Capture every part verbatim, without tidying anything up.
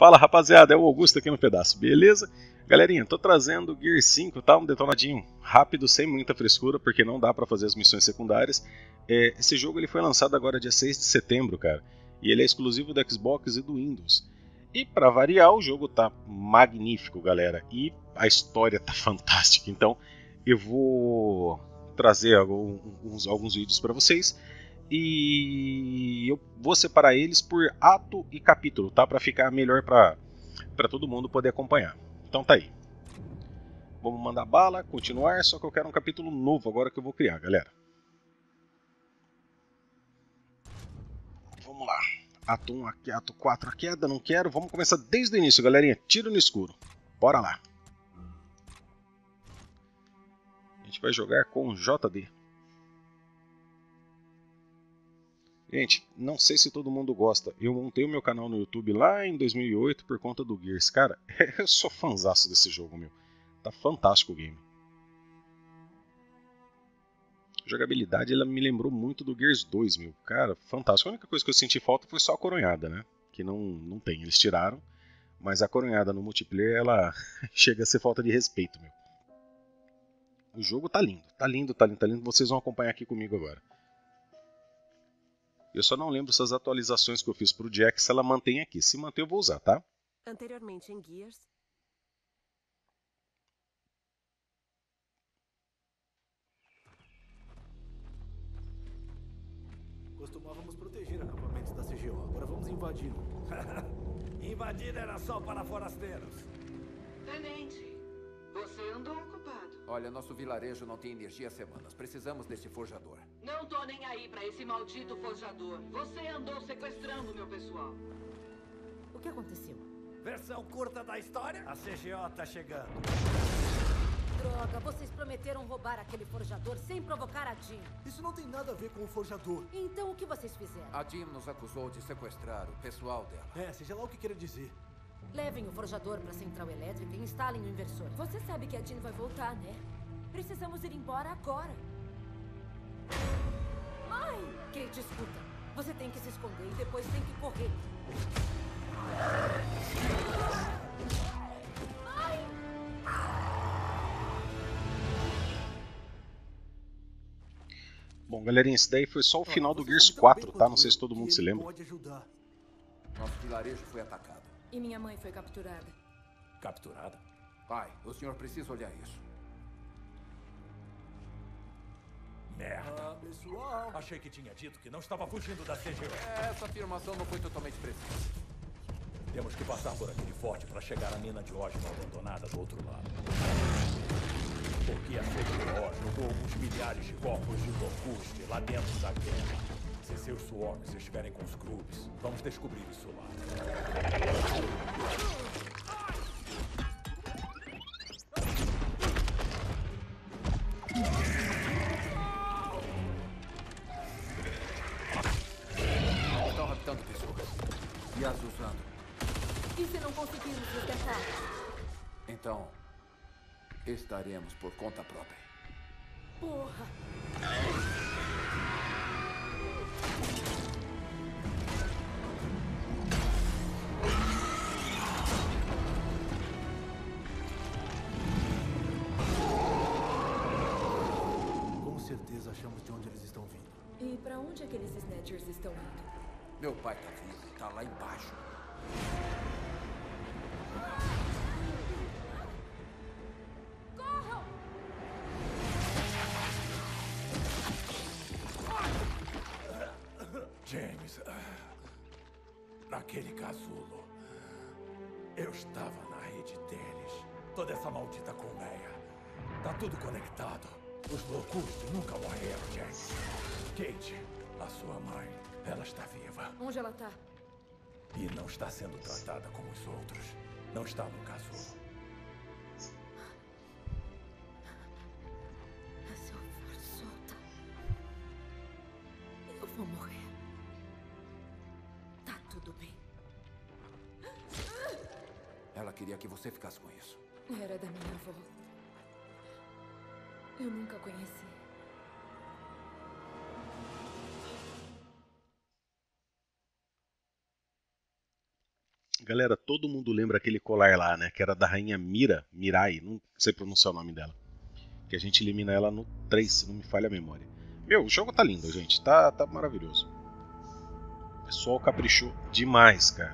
Fala rapaziada, é o Augusto aqui no pedaço, beleza? Galerinha, tô trazendo o Gear cinco, tá? Um detonadinho rápido, sem muita frescura, porque não dá pra fazer as missões secundárias. É, esse jogo ele foi lançado agora dia seis de setembro, cara, e ele é exclusivo do Xbox e do Windows. E pra variar, o jogo tá magnífico, galera, e a história tá fantástica. Então eu vou trazer alguns, alguns vídeos pra vocês. E eu vou separar eles por ato e capítulo, tá? Para ficar melhor para para todo mundo poder acompanhar. Então tá aí. Vamos mandar bala, continuar, só que eu quero um capítulo novo agora que eu vou criar, galera. Vamos lá. Ato um, aqui, ato quatro, a queda, não quero. Vamos começar desde o início, galerinha. Tiro no escuro. Bora lá. A gente vai jogar com J D. Gente, não sei se todo mundo gosta. Eu montei o meu canal no YouTube lá em dois mil e oito por conta do Gears. Cara, eu sou fãzaço desse jogo, meu. Tá fantástico o game. A jogabilidade, ela me lembrou muito do Gears dois, meu. Cara, fantástico. A única coisa que eu senti falta foi só a coronhada, né? Que não, não tem, eles tiraram. Mas a coronhada no multiplayer, ela chega a ser falta de respeito, meu. O jogo tá lindo, tá lindo, tá lindo, tá lindo. Vocês vão acompanhar aqui comigo agora. Eu só não lembro se as atualizações que eu fiz pro Jack, se ela mantém aqui. Se manter, eu vou usar, tá? Anteriormente em Gears. Costumávamos proteger acampamentos da C G O, agora vamos invadi-lo. Invadir era só para forasteiros. Tenente, você andou ocupado. Olha, nosso vilarejo não tem energia há semanas. Precisamos desse forjador. Não tô nem aí pra esse maldito forjador. Você andou sequestrando meu pessoal. O que aconteceu? Versão curta da história? A C G O tá chegando. Droga, vocês prometeram roubar aquele forjador sem provocar a Jean. Isso não tem nada a ver com o forjador. Então o que vocês fizeram? A Jean nos acusou de sequestrar o pessoal dela. É, seja lá o que queira dizer. Levem o forjador para a central elétrica e instalem o inversor. Você sabe que a Jean vai voltar, né? Precisamos ir embora agora. Mãe! Kate, escuta. Você tem que se esconder e depois tem que correr. Mãe! Bom, galerinha, esse daí foi só o final do Gears quatro, tá? Não sei se todo mundo se lembra. Pode ajudar. Nosso vilarejo foi atacado. E minha mãe foi capturada. Capturada? Pai, o senhor precisa olhar isso. Merda. Ah, pessoal. Achei que tinha dito que não estava fugindo da C G O. Essa afirmação não foi totalmente precisa. Temos que passar por aquele forte para chegar à mina de ógeno abandonada do outro lado. Porque a C G O jogou alguns milhares de corpos de Locuste lá dentro da guerra. Se seus swarms estiverem com os Grubs, vamos descobrir isso lá. Estão raptando pessoas. E as usando. E se não conseguirmos resgatar? Então, estaremos por conta própria. Porra! Com certeza achamos de onde eles estão vindo. E pra onde aqueles Snatchers estão indo? Meu pai tá vivo, tá lá embaixo. Corram! James, naquele casulo, eu estava na rede deles. Toda essa maldita colmeia. Tá tudo conectado. Os Locuste nunca morreram, James. Kate, a sua mãe, ela está viva. Onde ela tá? E não está sendo tratada como os outros. Não está no casulo. Se eu for solta, eu vou morrer. Tá tudo bem. Ela queria que você ficasse com isso. Era da minha avó. Eu nunca conheci. Galera, todo mundo lembra aquele colar lá, né? Que era da rainha Mira, Mirai, não sei pronunciar o nome dela. Que a gente elimina ela no três, se não me falha a memória. Meu, o jogo tá lindo, gente. Tá, tá maravilhoso. O pessoal caprichou demais, cara.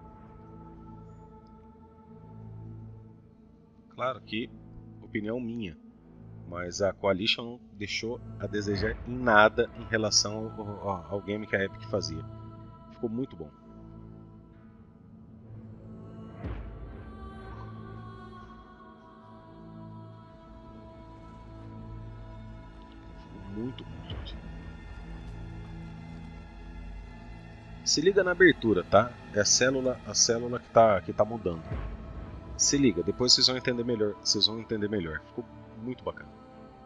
Claro que, opinião minha. Mas a Coalition deixou a desejar em nada em relação ao, ao, ao game que a Epic fazia. Ficou muito bom. Ficou muito bom, gente. Se liga na abertura, tá? É a célula, a célula que tá, que tá mudando. Se liga, depois vocês vão entender melhor. Vocês vão entender melhor. Ficou muito bacana.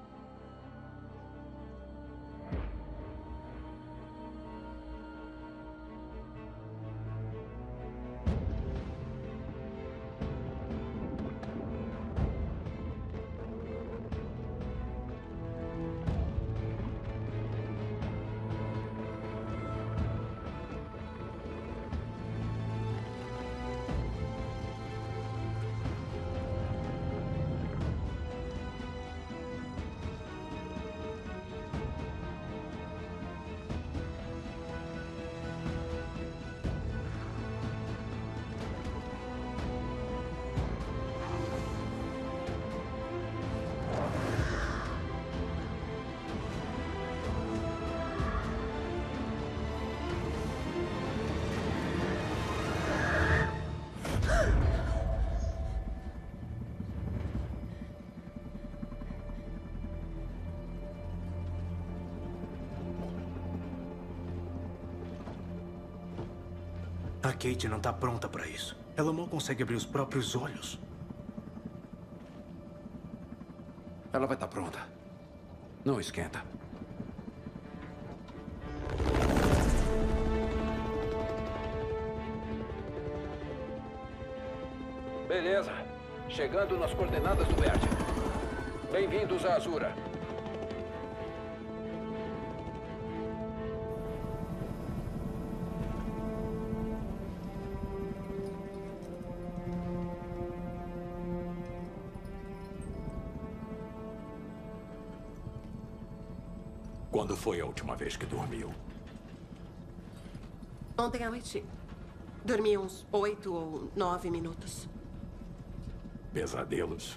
A Kate não tá pronta pra isso. Ela mal consegue abrir os próprios olhos. Ela vai estar pronta. Não esquenta. Beleza. Chegando nas coordenadas do verde. Bem-vindos a Azura. Quando foi a última vez que dormiu? Ontem à noite. Dormi uns oito ou nove minutos. Pesadelos?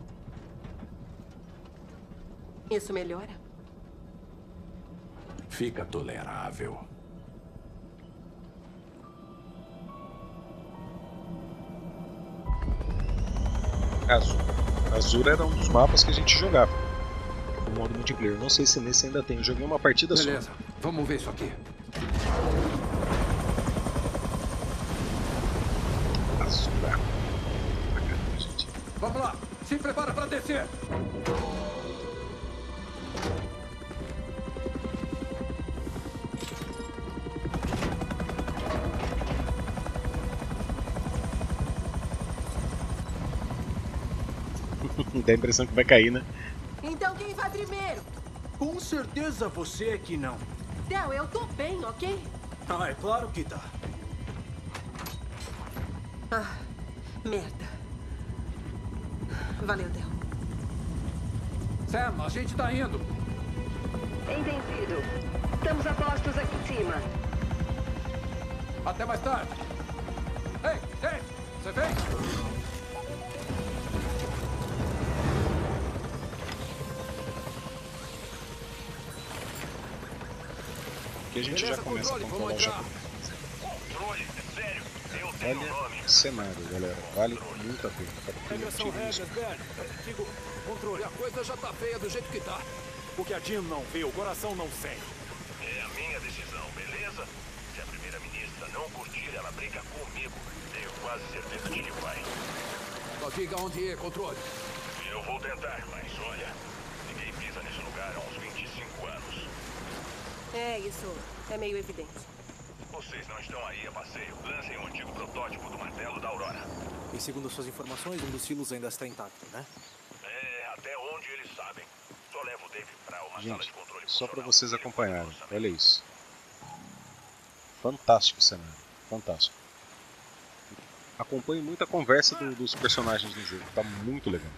Isso melhora? Fica tolerável. Azul. Azul era um dos mapas que a gente jogava no modo multiplayer. Não sei se nesse ainda tem. Eu joguei uma partida só. Beleza, vamos ver isso aqui. Azul. Bacana, gente. Vamos lá, se prepara para descer. Dá a impressão que vai cair, né? Então quem vai primeiro? Com certeza você é que não. Del, eu tô bem, ok? Ah, é claro que tá. Ah, merda. Valeu, Del. Sam, a gente tá indo. Entendido. Estamos a postos aqui em cima. Até mais tarde. Ei, ei, você vem? Que a gente Beleza, já começa controle, a controlar o vamos jogo. Controle, é sério. Eu tenho Olha nome. o cenário, galera. Vale muito a pena. Para quem não Regras são tira regras, isso. velho. Digo, controle. E a coisa já tá feia do jeito que tá. O que a Jean não vê, o coração não sente. É a minha decisão, beleza? Se a primeira-ministra não curtir, ela briga comigo. Tenho quase certeza de que vai. Só diga onde é, controle. Eu vou tentar, mas olha, ninguém pisa nesse lugar há uns vinte e cinco anos. É, isso é meio evidente. Vocês não estão aí a passeio. Lancem o antigo protótipo do martelo da Aurora. E segundo suas informações, um dos silos ainda está intacto, né? É, até onde eles sabem. Só levo o Dave pra uma sala Gente, de controle só para funcional. vocês acompanharem. Olha isso. Fantástico o cenário. Fantástico. acompanhe muita conversa do, dos personagens do jogo, tá muito legal.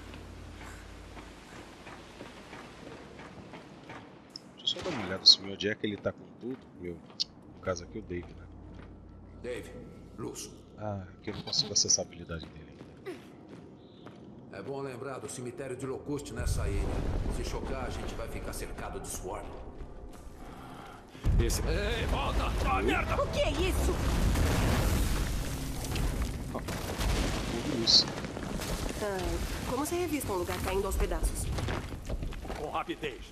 Deixa eu só dar uma olhada se o meu Jack ele tá com tudo. Meu, no caso aqui o Dave, né? Dave, luz. Ah, aqui eu não consigo acessar a habilidade dele ainda. É bom lembrar do cemitério de Locust nessa ilha. Se chocar, a gente vai ficar cercado de Swarm. Esse... Ei, volta! Ah, merda! O que é isso? Tudo isso. Ah, como se revista um lugar caindo aos pedaços? Com rapidez.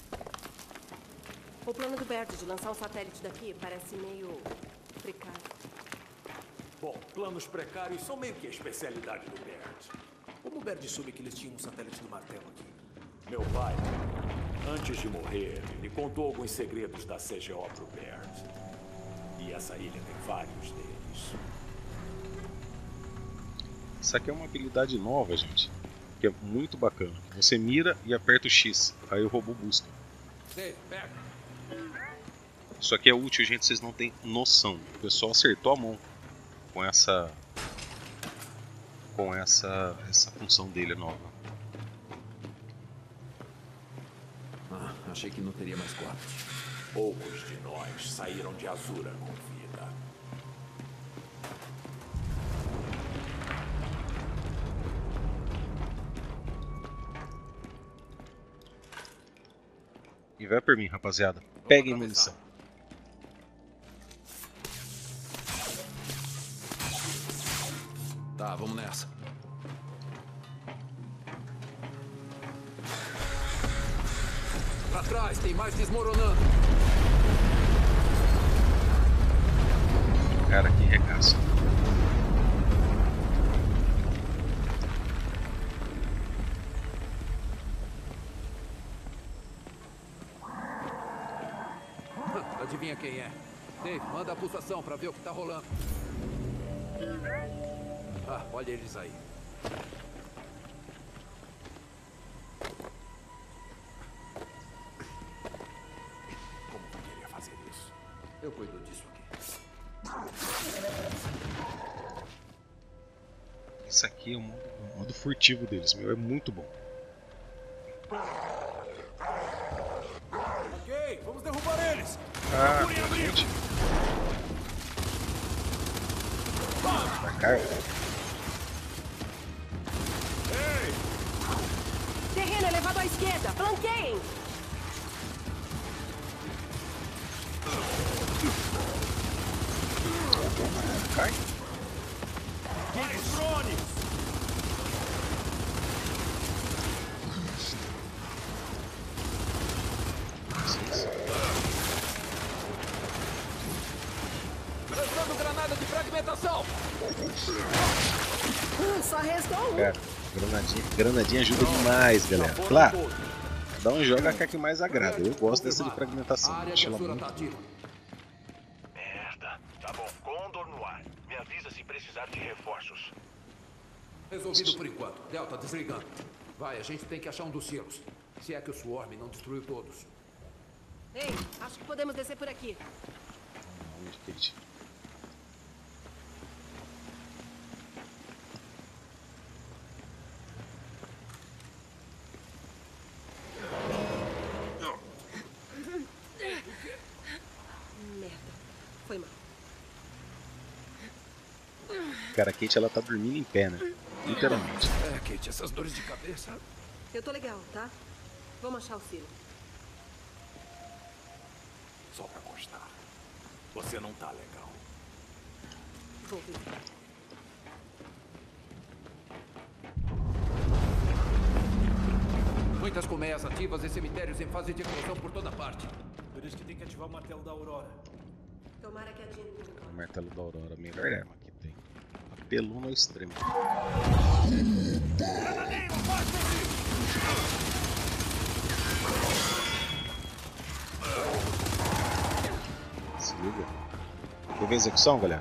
O plano do Bert de lançar um satélite daqui parece meio precário. Bom, planos precários são meio que a especialidade do Bert. Como o Baird soube que eles tinham um satélite do martelo aqui? Meu pai, antes de morrer, ele contou alguns segredos da C G O pro Bert. E essa ilha tem vários deles. Isso aqui é uma habilidade nova, gente, que é muito bacana. Você mira e aperta o X, aí o robô busca. Dave, pega. Isso aqui é útil, gente, vocês não têm noção. O pessoal acertou a mão com essa com essa essa função dele nova. Ah, achei que não teria mais quatro. Poucos de nós saíram de Azura com vida. E vai por mim, rapaziada. Peguem munição. Tá, vamos nessa. Pra trás, tem mais desmoronando. Cara, que regaço. Adivinha quem é? Dave, manda a pulsação pra ver o que tá rolando. Ah, olha eles aí. Como tu queria fazer isso? Eu cuido disso aqui. Isso aqui é o modo, o modo furtivo deles, meu, é muito bom. Ok, vamos derrubar eles! Ah, gente. Pra cá. Terreno elevado à esquerda! Flanqueiem! Cai. Mais drones! Lançando granada de fragmentação! Hum, só restou um. Cara, granadinha, granadinha ajuda demais, galera. Claro, dá um jogo que é que mais agrada. Eu gosto dessa de fragmentação. A área de Acho ela Azura muito tá ativa. Merda. Tá bom, Condor no ar. Me avisa se precisar de reforços. Resolvido por enquanto. Delta, desligando. Vai, a gente tem que achar um dos silos. Se é que o Swarm não destruiu todos. Ei, acho que podemos descer por aqui. Onde, Kate? Merda. Foi mal. Cara, a Kate ela tá dormindo em pé, né? Literalmente. É, Kate, essas dores de cabeça... Eu tô legal, tá? Vamos achar o silo. Só pra constar. Você não tá legal. Vou ver. Muitas colmeias ativas e cemitérios em fase de eclosão por toda parte. Por isso que tem que ativar o martelo da Aurora. Tomara que a Jean... O martelo da Aurora, a melhor arma que tem. Apelou no extremo. Se liga. Quer ver a execução, galera?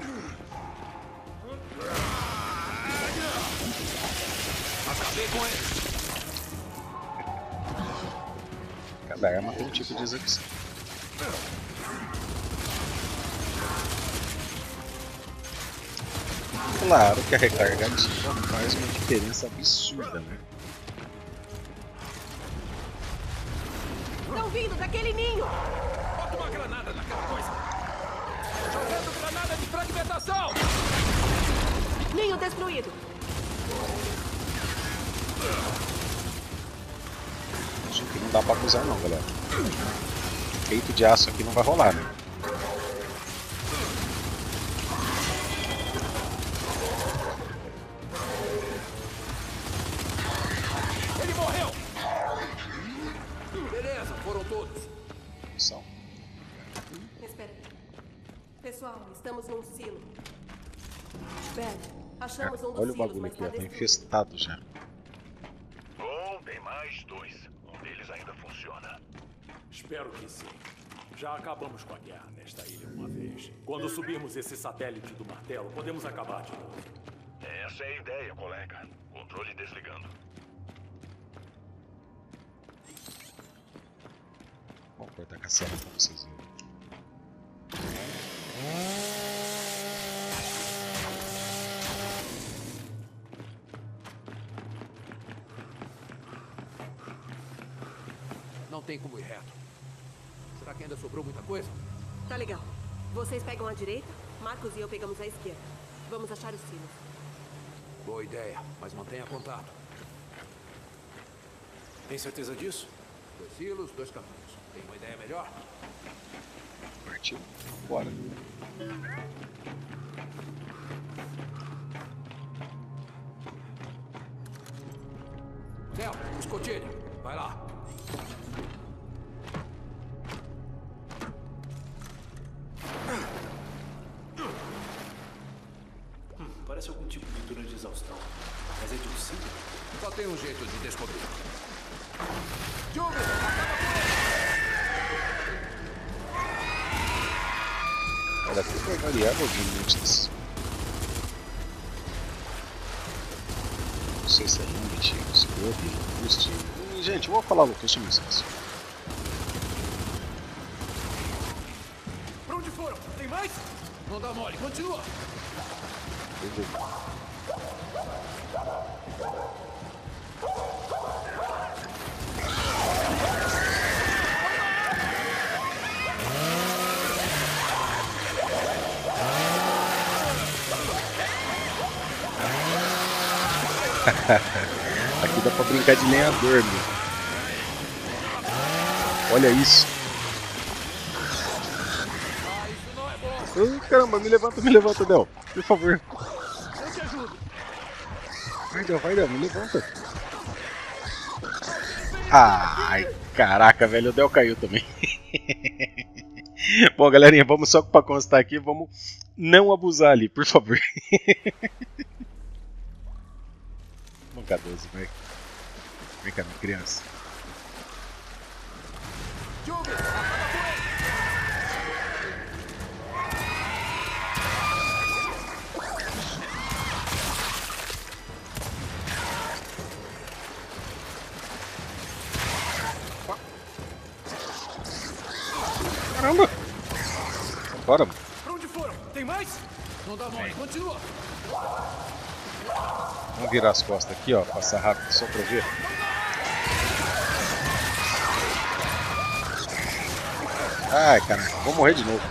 Acabei com ele. Cada arma tem um tipo de execução. Claro que a recarga ativa faz uma diferença absurda, né? Estão vindo daquele ninho! Bota uma granada naquela coisa! Jogando granada de fragmentação! Ninho destruído! Acho que não dá pra acusar não, galera. Peito de aço aqui não vai rolar, né? Ele morreu! Beleza, foram todos. São. Espera. Pessoal, estamos num silo. Beth, achamos um dos Olha o silos, bagulho mas aqui, ó. tá Tá destruído. infestado já. Bom, tem mais dois. Um deles ainda funciona. Espero que sim. Já acabamos com a guerra nesta ilha uma vez. Quando subirmos esse satélite do martelo, podemos acabar de novo. Essa é a ideia, colega. Controle desligando. Vamos cortar a caçada pra vocês verem. Não tem como ir reto. Será que ainda sobrou muita coisa? Tá legal. Vocês pegam a direita, Marcos e eu pegamos a esquerda. Vamos achar os silos. Boa ideia, mas mantenha contato. Tem certeza disso? Dois silos, dois caminhos. Tem uma ideia melhor? Partiu. Bora. Del, escotilha. Vai lá. Hum, parece algum tipo de pintura de exaustão. Mas é de um silo? Só tem um jeito de descobrir. Júbilo, Olha, tudo é variável de limites. Não sei se é limite, scope, boost. Gente, eu vou falar Locuste no esquece. pra onde foram? Tem mais? Não dá mole, continua. Eu vou. Aqui dá pra brincar de lenhador, meu. Olha isso. Ai, caramba, me levanta, me levanta, Del. Por favor. Eu te ajudo. Vai, Del, vai, Del, me levanta. Ai, caraca, velho, o Del caiu também. Bom, galerinha, vamos só pra constar aqui, vamos não abusar ali, por favor. Vamos cá, doze, vai. Vem cá, minha criança. Júbilo, acaba com ele. Caramba! Bora, mano. Pra onde foram? Tem mais? Não dá mole, continua. Vamos virar as costas aqui, ó. Passar rápido só pra ver. Ai, caraca, vou morrer de novo.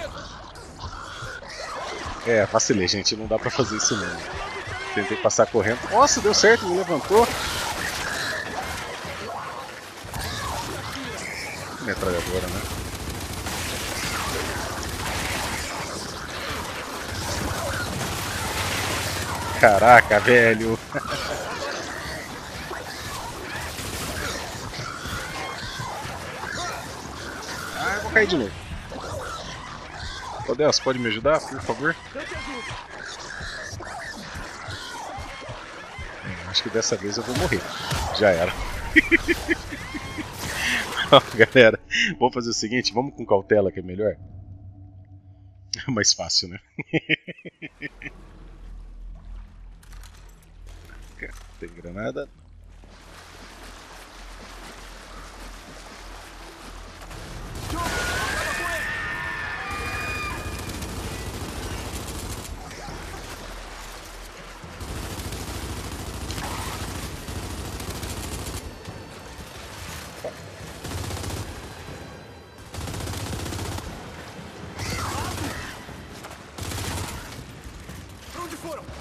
É, vacilei, gente. Não dá pra fazer isso não. Tentei passar correndo. Nossa, deu certo, me levantou. Metralhadora, né? Caraca, velho. Ah, eu vou cair de novo. Ô Deus, pode me ajudar, por favor? É, acho que dessa vez eu vou morrer. Já era. Galera, vamos fazer o seguinte, vamos com cautela que é melhor. É mais fácil, né? Tem granada.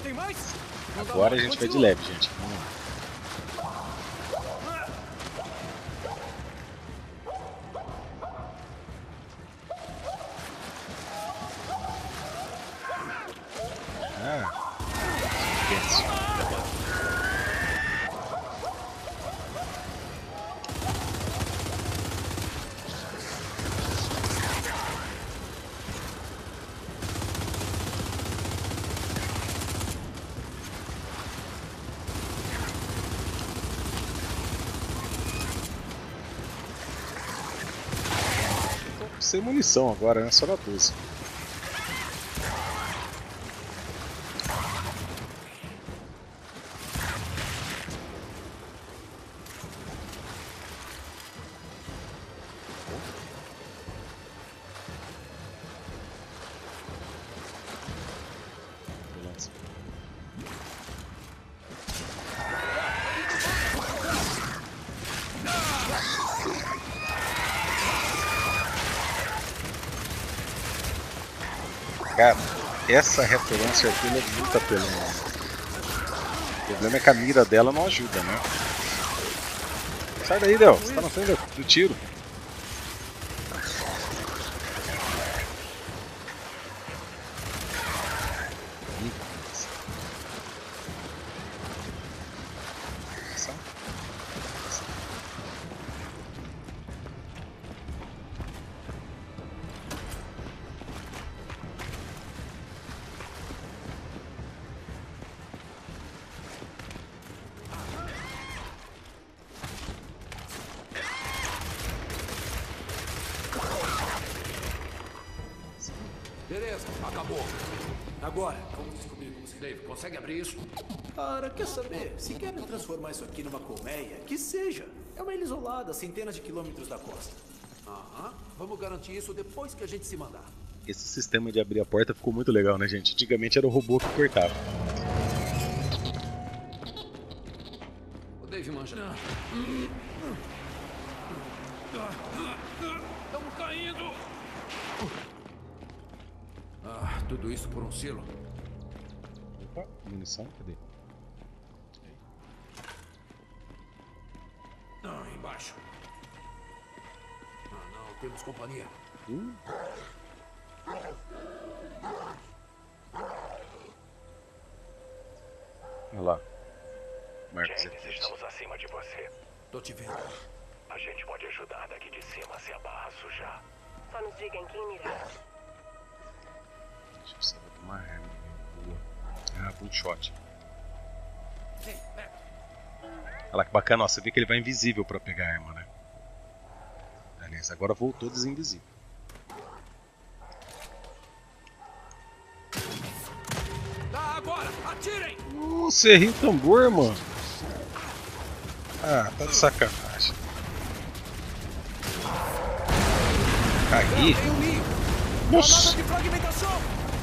Tem mais? Agora a gente vai de leve, gente. Vamos lá. Ah. Esquece. Sem munição agora, né? Só na doze. Cara, essa referência aqui é muito apelona. O problema é que a mira dela não ajuda, né? Sai daí, Del. Você tá na frente do tiro. Beleza, acabou. Agora, vamos descobrir como se... Dave, consegue abrir isso? Cara, quer saber? Se querem transformar isso aqui numa colmeia, que seja. É uma ilha isolada, a centenas de quilômetros da costa. Aham, vamos garantir isso depois que a gente se mandar. Esse sistema de abrir a porta ficou muito legal, né, gente? Antigamente era o robô que cortava. O Dave manja. Estamos caindo! Ah, tudo isso por um silo? Opa, munição, cadê? Não, embaixo. Ah, não, temos companhia. Uh. Olha lá. Marcos, James, estamos acima de você. Tô te vendo. A gente pode ajudar daqui de cima se a barra sujar. Só nos diga em quem mirar. A gente precisa de uma arma boa. Ah, bullshot. Olha lá que bacana, ó, você vê que ele vai invisível pra pegar a arma, né? Beleza, agora voltou desinvisível. Tá, agora! Atirem! Uh, você riu o tambor, mano. Ah, tá de sacanagem. Aí. Tem um ninho! Nossa. Granada de fragmentação!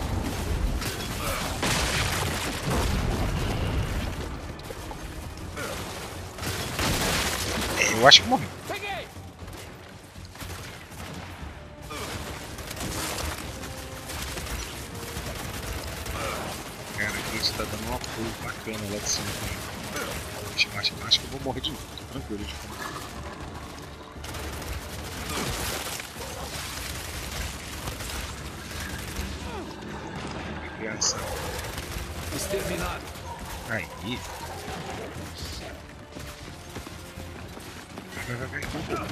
Eu acho que morreu. Peguei! Cara, aqui a gente tá dando um apoio bacana lá de cima. Acho, acho, acho que eu vou morrer de novo. Tô tranquilo de como. Criança. Exterminado. Aí. Vai, vai, vai, vai.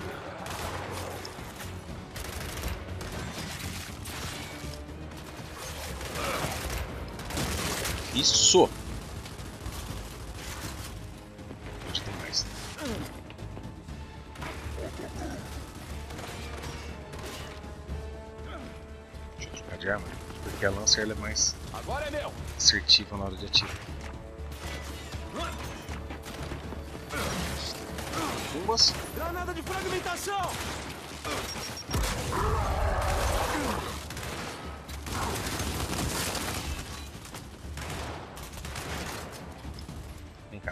Isso! Onde tem mais? Deixa eu trocar de arma, porque a lança ela é mais Agora é meu! assertiva na hora de atirar. Bombas! Granada de fragmentação! Vem cá.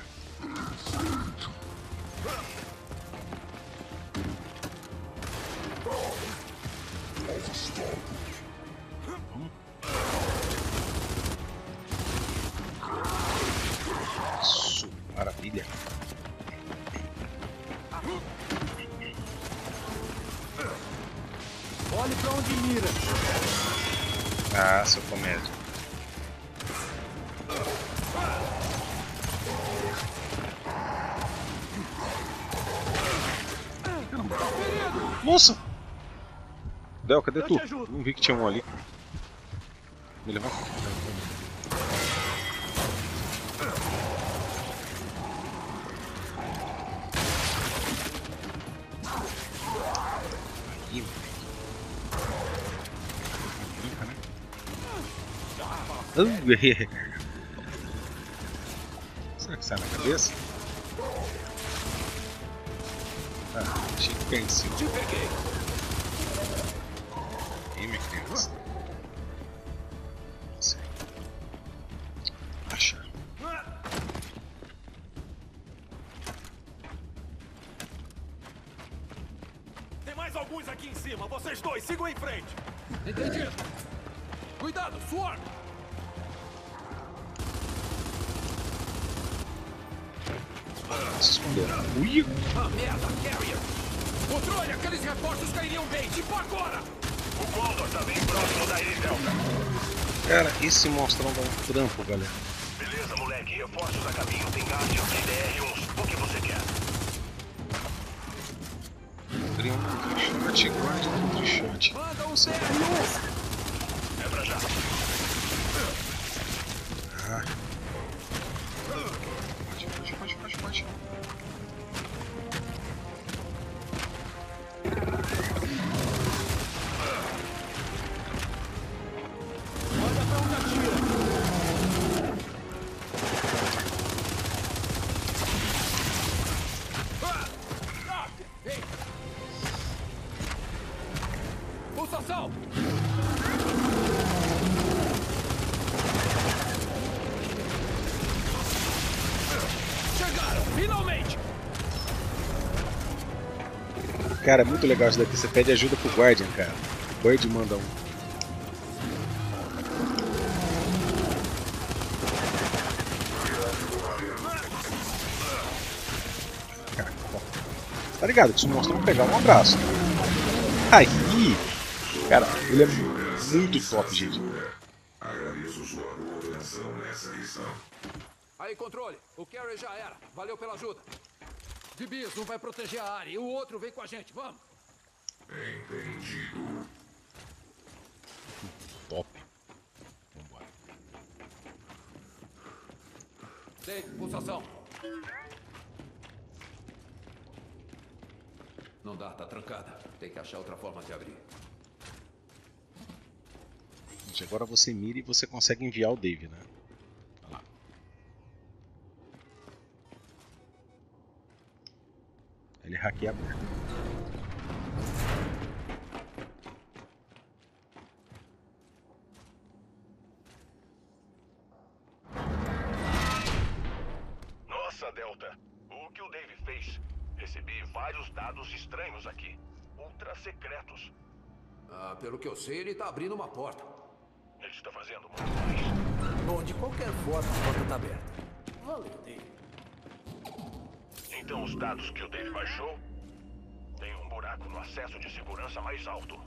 Maravilha. Olhe pra onde mira. Ah, seu comédia. Nossa! Del, cadê tu? Não vi que tinha um ali. Me levanta. Aí, brinca, né? Uh, será que sai na cabeça? Ah, achei que caiu em cima. Te peguei. Aí, minha criança. Não sei. Achar. Tem mais alguns aqui em cima. Vocês dois, sigam em frente. Entendido. Cuidado, Swarm. Se esconderam. Ui! Ah, merda, Carrier. Controle, aqueles reforços cairiam bem. Tipo agora. O Condor tá bem próximo daí, Delta. Cara, esse monstrão dá um trampo, galera. Beleza, moleque. Reforços a caminho. Tem Guardian, tem D R um. O que você quer? Triunfo, Trichot, Guardian, Trichot. Manda um zero. É pra já. Ah. Pode, pode, pode, pode, pode. Olha pra onde atira. Ah! Ah! Ei! Pulsação! Chegaram! Finalmente! Cara, é muito legal isso daqui. Você pede ajuda pro Guardian, cara. O Bird manda um. Cara, tá ligado que se o monstro não pegar um abraço. Aí! Cara, ele é muito top, gente. Aí, controle. O Carrier já era. Valeu pela ajuda. Dibias, um vai proteger a área e o outro vem com a gente. Vamos. Entendido. Top. Vambora. Dei, pulsação. Não dá, tá trancada. Tem que achar outra forma de abrir. Gente, agora você mira e você consegue enviar o Dave, né? Olha lá. Ele hackeia a porta. Nossa, Delta. O que o Dave fez? Recebi vários dados estranhos aqui. Ultra secretos. Ah, pelo que eu sei, ele tá abrindo uma porta. Ele está fazendo muito mais. Bom, de qualquer forma, a porta tá aberta. Valeu, Dave. Então os dados que o Dave baixou tem um buraco no acesso de segurança mais alto.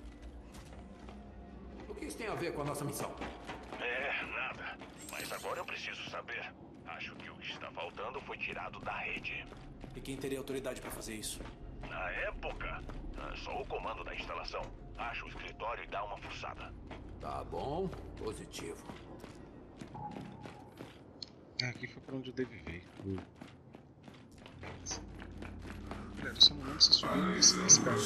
O que isso tem a ver com a nossa missão? É, nada. Mas agora eu preciso saber. Acho que o que está faltando foi tirado da rede. E quem teria autoridade pra fazer isso? Na época, só o comando da instalação. Acha o escritório e dá uma fuçada. Tá bom, positivo. Ah, aqui foi pra onde o Dave veio. Uh. Galera, eu só não lembro se subiu nesse, nesse carro.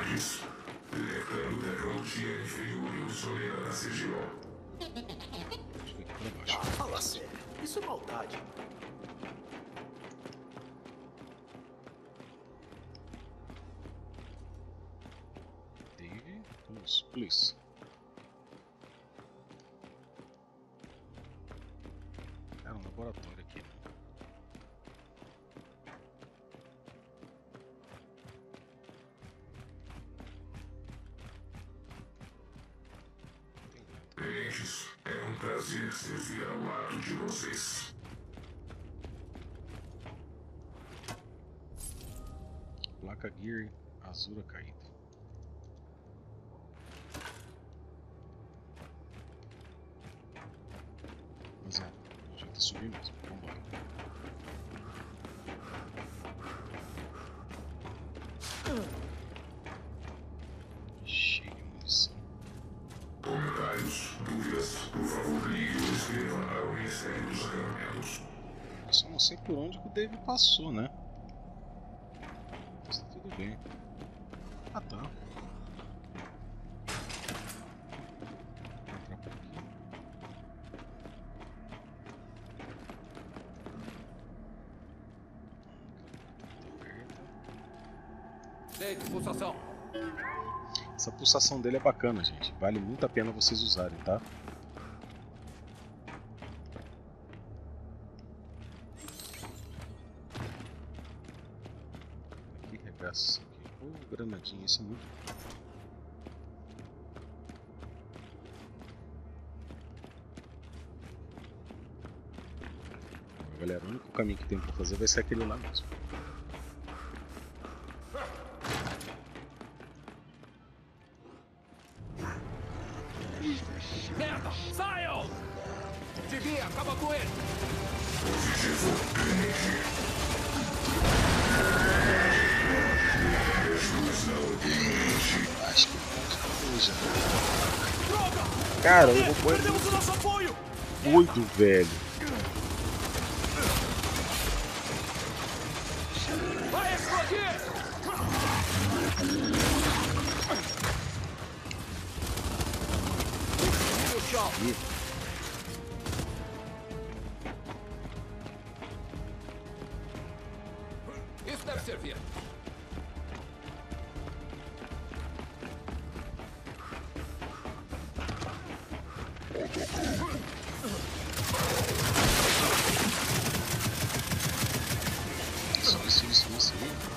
Deixa eu ver aqui pra baixo. Ah, fala sério. Isso é maldade. Dave, vamos, please. É um laboratório aqui. Tenentes, é um prazer servir ao lado de vocês. Placa Gear Azura caída. Mas é, o jeito é subir mesmo. Vambora. Cheio de munição. Comentários, dúvidas, por favor, ligue ou escreva para o Ministério dos Carregamentos. Eu só não sei por onde que o Dave passou, né? Mas tá tudo bem. Ah, tá. Vou entrar por aqui. Dave, pulsação. Essa pulsação dele é bacana, gente. Vale muito a pena vocês usarem, tá? Aqui, regaça isso aqui. Oh, granadinha, isso é muito bom. Galera, o único caminho que tem pra fazer vai ser aquele lá mesmo. Merda! Saiam! Devia, acaba com ele! Acho que pode já. Droga! Cara, o robô é Perdemos o nosso apoio! doido, velho. Vai explodir! No chão! Isso deve servir. Isso, isso, isso, isso.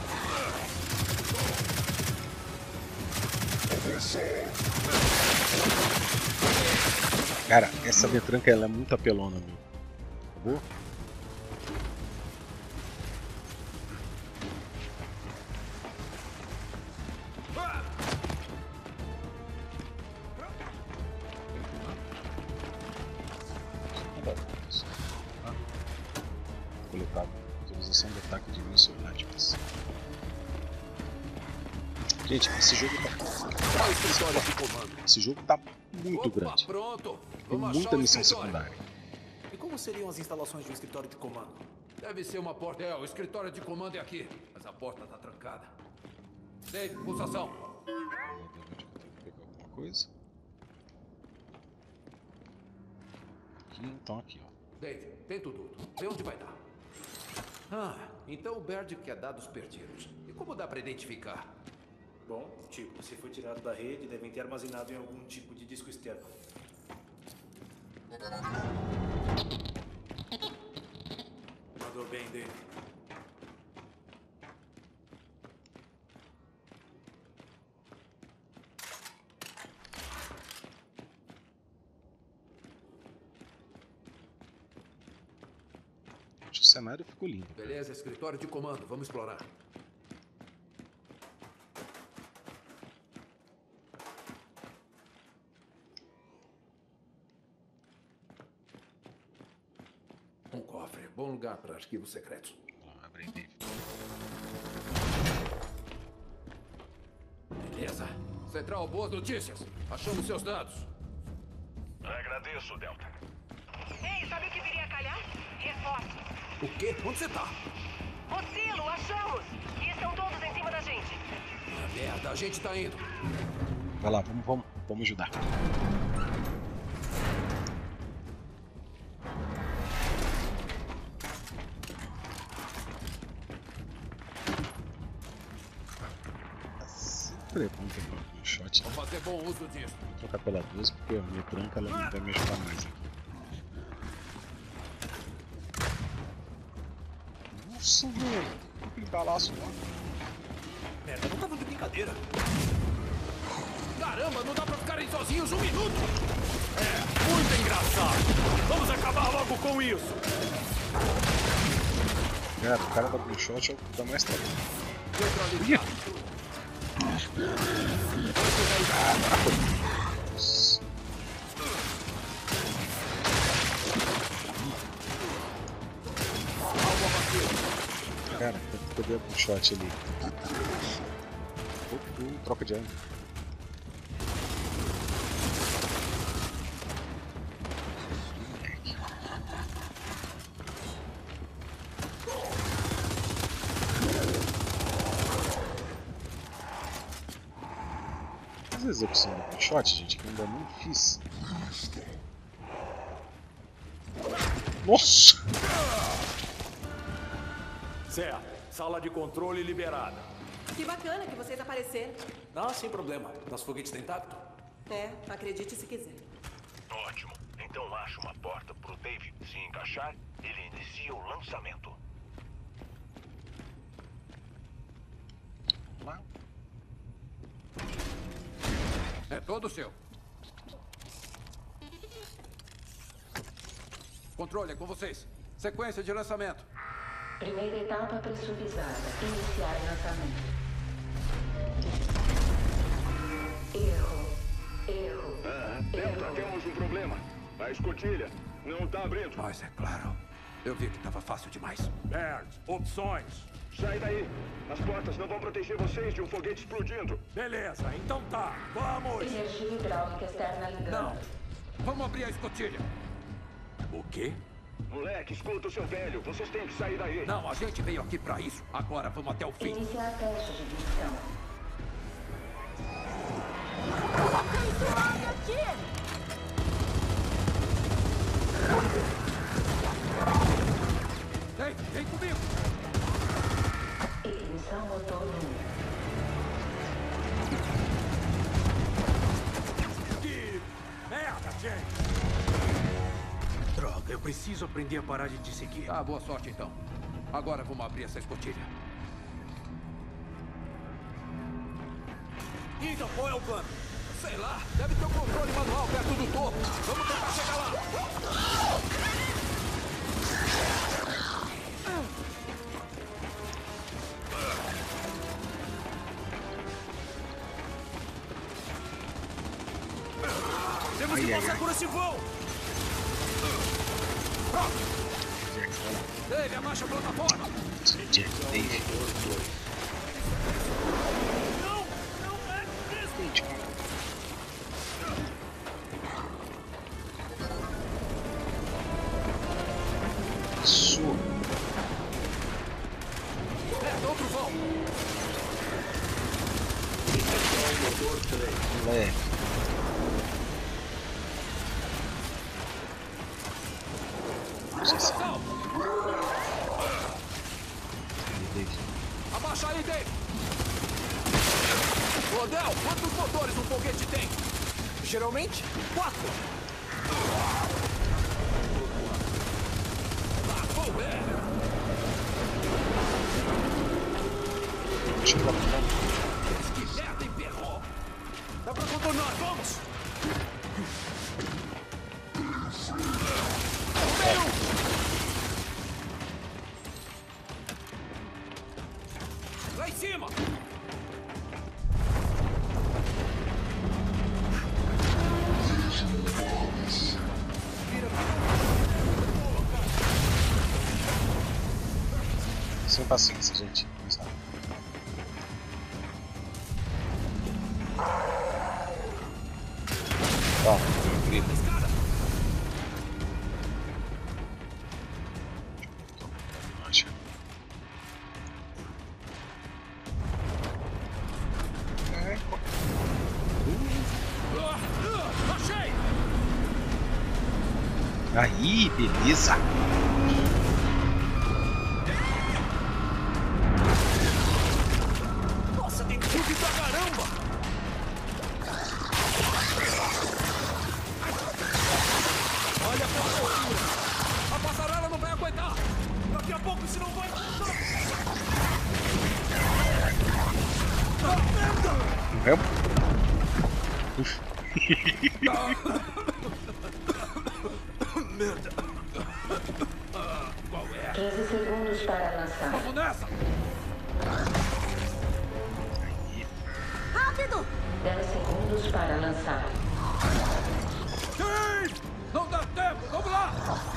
Cara, essa vetranca ela é muito apelona, meu. Acabou? Coletado. Utilização de ataque de míssil láticas. Gente, esse jogo tá. Escritório de comando. Esse jogo tá muito Opa, grande. pronto. Tem Vamos muita achar o missão escritório. secundária. E como seriam as instalações de um escritório de comando? Deve ser uma porta. É, o escritório de comando é aqui. Mas a porta tá trancada. Dave, pulsação. Onde eu tenho que pegar alguma coisa? Aqui, então aqui, ó. Dave, tenta tudo. Vê onde vai dar. Ah, então o Baird quer dados perdidos. E como dá pra identificar? Bom, tipo, se foi tirado da rede, devem ter armazenado em algum tipo de disco externo. Mandou bem, Dave. O cenário ficou lindo. Beleza, escritório de comando. Vamos explorar. Um cofre. Bom lugar para arquivos secretos. Ah, abre aí, Dave. Beleza. Central, boas notícias. Achamos seus dados. Agradeço, Delta. Ei, sabe o que viria a calhar? Reforços. O quê? Onde você tá? O silo, achamos! E estão todos em cima da gente. Ah, merda, a gente tá indo. Vai lá, vamos, vamos, vamos ajudar. Sempre é bom pegar um shot. Vou fazer bom uso disso. Vou trocar pela duas porque a minha tranca ela não vai me ajudar mais aqui. Nossa, velho. Aquele balaço lá. Merda, não tava de brincadeira. Caramba, não dá pra ficarem sozinhos um minuto. É, muito engraçado. Vamos acabar logo com isso. Cara, o cara da Blue Shot é o que dá mais trabalho. Cara, eu perdi um shot ali. Uh, uh, troca de arma. As execuções do shot, gente, que eu ainda não fiz. Nossa! Certo, sala de controle liberada. Que bacana que vocês apareceram. Ah, sem problema. Nosso foguete está intacto? É, acredite se quiser. Ótimo. Então acha uma porta pro David. Se encaixar, ele inicia o lançamento. Lá. É todo seu. Controle, é com vocês. Sequência de lançamento. Primeira etapa pressurizada. Iniciar lançamento. Erro. Erro. Ah, Delta, Erro. temos um problema. A escotilha não tá abrindo. Mas é claro. Eu vi que estava fácil demais. Bert, opções. Sai daí. As portas não vão proteger vocês de um foguete explodindo. Beleza, então tá. Vamos! Energia hidráulica externa ligando. Não. Vamos abrir a escotilha. O quê? Moleque, escuta o seu velho. Vocês têm que sair daí. Não, a gente veio aqui pra isso. Agora vamos até o fim. Iniciar teste de ignição. Ei, vem comigo! Ignição motor um. Que merda, gente! Droga, eu preciso aprender a parar de te seguir. Tá, boa sorte então. Agora vamos abrir essa escotilha. Então, qual é o plano? Sei lá, deve ter um controle manual perto do topo. Vamos tentar chegar lá. Temos que passar por esse voo! Dave, abaixa a plataforma. Não! Não é mesmo! Isso. É, outro voo. Moleque. Rotação. Abaixa aí, Dave. Odell, quantos motores um foguete tem? Geralmente, quatro. Lá, vou ver. Que merda, emperrou. Dá pra contornar, vamos! Lá em cima. Sem paciência, gente. Vamos lá. Ó, incrível. Achei! Aí, beleza. Nossa, tem truque pra caramba! Olha pra altura. A passarela não vai aguentar. Daqui a pouco isso não vai... Morreu? Uf. Merda! Qual é? quinze segundos para lançar. Vamos nessa! dez segundos para lançar. Sim! Não dá tempo! Vamos lá!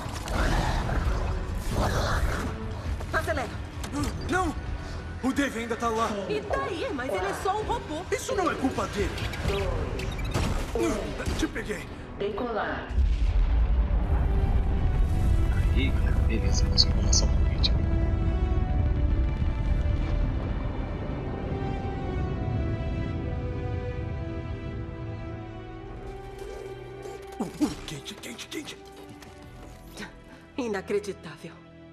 Acelera! Não! O Dave ainda tá lá. E daí? Mas ele é só um robô. Isso não é culpa dele. dois, Te peguei. decolar. Aí, galera, beleza, conseguimos lançar um vídeo. Uh, uh, quente, quente, quente. Inacreditável.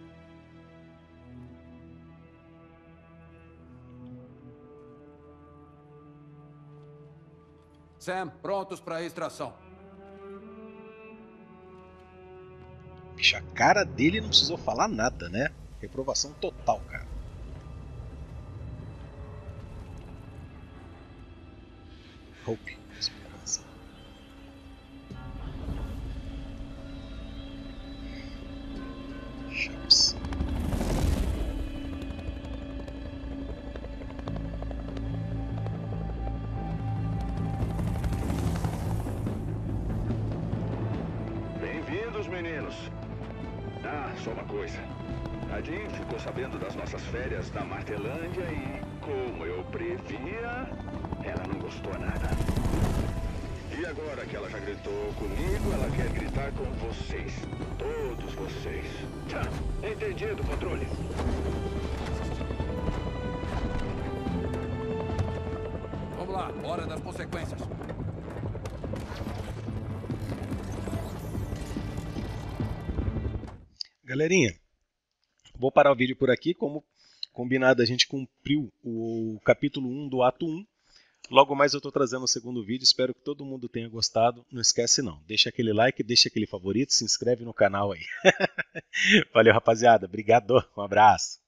Sam, prontos para a extração. Bicho, a cara dele não precisou falar nada, né? Reprovação total, cara. Hope, esperança. Chaves. Bem-vindos, meninos. Ah, só uma coisa. A Jean ficou sabendo das nossas férias na Martelândia e, como eu previa, ela não gostou nada. E agora que ela já gritou comigo, ela quer gritar com vocês. Todos vocês. Tá, entendido, controle. Vamos lá, hora das consequências. Galerinha, vou parar o vídeo por aqui. Como combinado, a gente cumpriu o capítulo um do ato um. Logo mais eu estou trazendo o segundo vídeo. Espero que todo mundo tenha gostado. Não esquece não, deixa aquele like, deixa aquele favorito, se inscreve no canal aí. Valeu, rapaziada. Obrigado, um abraço.